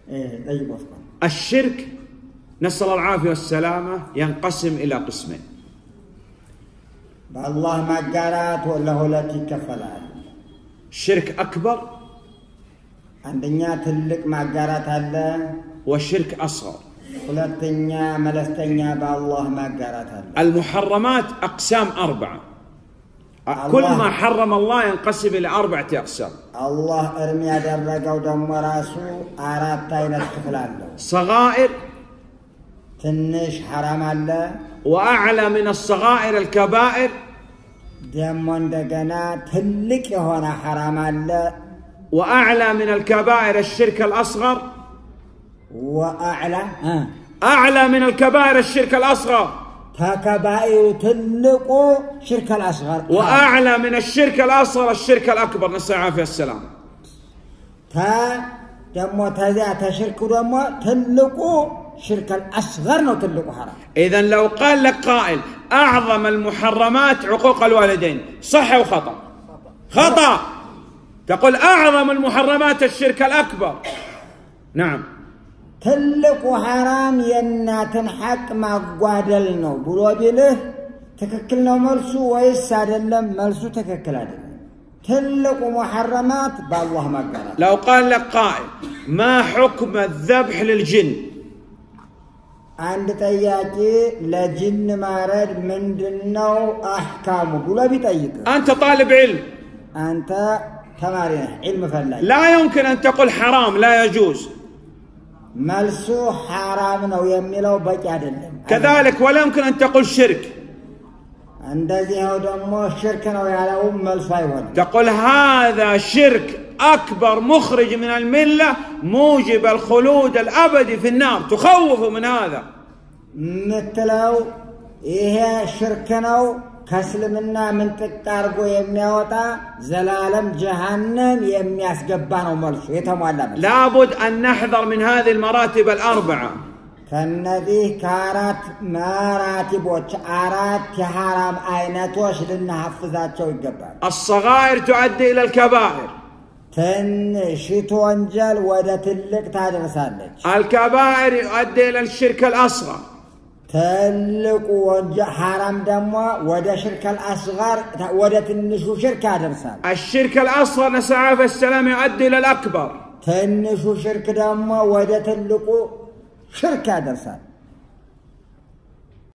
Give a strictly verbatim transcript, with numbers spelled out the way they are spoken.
الشرك نسأل الله العافية والسلامة ينقسم إلى قسمين. بالله ما قرات ولا هو لا تكفلال. شرك أكبر عندنا تلك ما قرات هذا وشرك أصغر. ولتنيا ملستنيا بالله ما قرات هذا. المحرمات أقسام أربعة. كل ما حرم الله ينقسم إلى أربعة أقسام. الله ارمي درجة ودم راسه أراد تاينة كفلال. صغائر تنش حرام الله. وأعلى من الصغائر الكبائر. دمون دجنا تلك هنا حرام الله. وأعلى من الكبائر الشرك الأصغر. وأعلى آه. أعلى من الكبائر الشرك الأصغر. كبائر تلقو شرك الأصغر. وأعلى من الشرك الأصغر الشرك الأكبر نسأل الله العافية والسلام. تا دمو تزا تشرك دمو تلقو شرك الأصغر نو تلقو حرام. إذن لو قال لك قائل أعظم المحرمات عقوق الوالدين صح وخطأ؟ خطأ. تقول أعظم المحرمات الشرك الأكبر. نعم. تلقو حرام يناتن حق ما قادلنو بلو بله تككلنا ملسو ويساد اللم ملسو تككل هذا. تلقو محرمات بالله ما قال. لو قال لك قائل ما حكم الذبح للجن؟ عند تياتي لجن مارد من دنو أحكامه بلو بيطيق. أنت طالب علم. أنت تمارين علم فلاح. لا يمكن أن تقول حرام لا يجوز. ملسو حرام نو يميلو بقى دلم. كذلك ولا يمكن أن تقول شرك. عندذي هو دمو الشرك نو يعلو ملسو أيوان. تقول هذا شرك أكبر مخرج من الملة موجب الخلود الأبدي في النار تخوف من هذا. مثلو إيه شرك نو كسلمنا من تقارقو يميوتا زلالم جهنم يمياس قبانو ملسو يتموالب. لابد أن نحذر من هذه المراتب الأربعة. كالنذي كارات مراتب وشعارات كحرام آيناتوش لنا حفظات شو القبان. الصغائر تؤدي إلى الكبائر. تنشيت وانجل ودا تلك تادرسالك. الكبائر يؤدي إلى الشرك الأصغر. تلك وانجل حرام دموا ودا شرك الأصغر ودا تنشو شرك تادرسالك. الشرك الأصغر نسأل الله العافية والسلام يؤدي إلى الأكبر. تنشو شرك دموا ودا تلقو شرك تادرسالك.